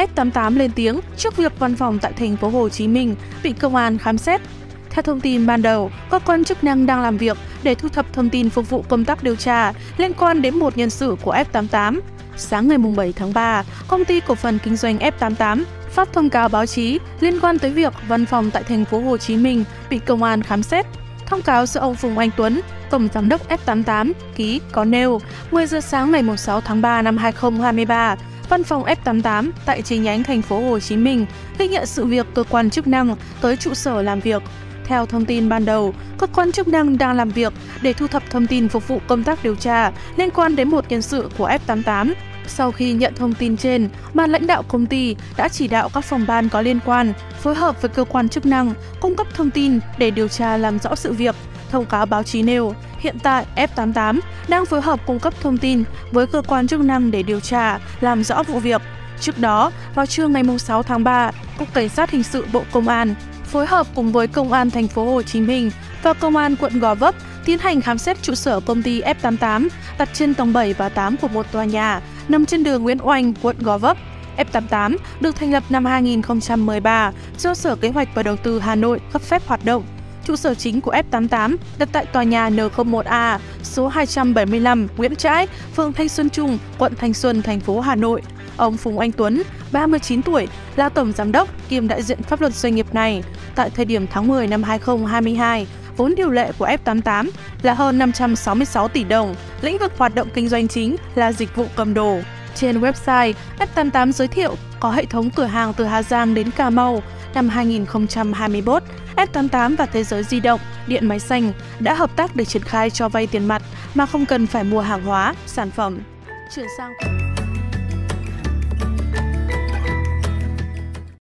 F88 lên tiếng trước việc văn phòng tại thành phố Hồ Chí Minh bị công an khám xét. Theo thông tin ban đầu, cơ quan chức năng đang làm việc để thu thập thông tin phục vụ công tác điều tra liên quan đến một nhân sự của F88. Sáng ngày 7 tháng 3, công ty cổ phần kinh doanh F88 phát thông cáo báo chí liên quan tới việc văn phòng tại thành phố Hồ Chí Minh bị công an khám xét. Thông cáo do ông Phùng Anh Tuấn, Tổng Giám đốc F88 ký có nêu 10 giờ sáng ngày 6 tháng 3 năm 2023, văn phòng F88 tại chi nhánh thành phố Hồ Chí Minh ghi nhận sự việc cơ quan chức năng tới trụ sở làm việc. Theo thông tin ban đầu, cơ quan chức năng đang làm việc để thu thập thông tin phục vụ công tác điều tra liên quan đến một nhân sự của F88. Sau khi nhận thông tin trên, ban lãnh đạo công ty đã chỉ đạo các phòng ban có liên quan phối hợp với cơ quan chức năng cung cấp thông tin để điều tra làm rõ sự việc. Thông cáo báo chí nêu, hiện tại F88 đang phối hợp cung cấp thông tin với cơ quan chức năng để điều tra, làm rõ vụ việc. Trước đó, vào trưa ngày 6 tháng 3, Cục Cảnh sát Hình sự Bộ Công an phối hợp cùng với Công an thành phố Hồ Chí Minh và Công an quận Gò Vấp tiến hành khám xét trụ sở công ty F88 đặt trên tầng 7 và 8 của một tòa nhà nằm trên đường Nguyễn Oanh, quận Gò Vấp. F88 được thành lập năm 2013 do Sở Kế hoạch và Đầu tư Hà Nội cấp phép hoạt động. Trụ sở chính của F88 đặt tại tòa nhà N01A, số 275 Nguyễn Trãi, phường Thanh Xuân Trung, quận Thanh Xuân, thành phố Hà Nội. Ông Phùng Anh Tuấn, 39 tuổi, là Tổng Giám đốc kiêm đại diện pháp luật doanh nghiệp này. Tại thời điểm tháng 10 năm 2022, vốn điều lệ của F88 là hơn 566 tỷ đồng, lĩnh vực hoạt động kinh doanh chính là dịch vụ cầm đồ. Trên website, F88 giới thiệu có hệ thống cửa hàng từ Hà Giang đến Cà Mau. Năm 2021, F88 và Thế giới di động, điện máy xanh đã hợp tác để triển khai cho vay tiền mặt mà không cần phải mua hàng hóa, sản phẩm. Chuyển sang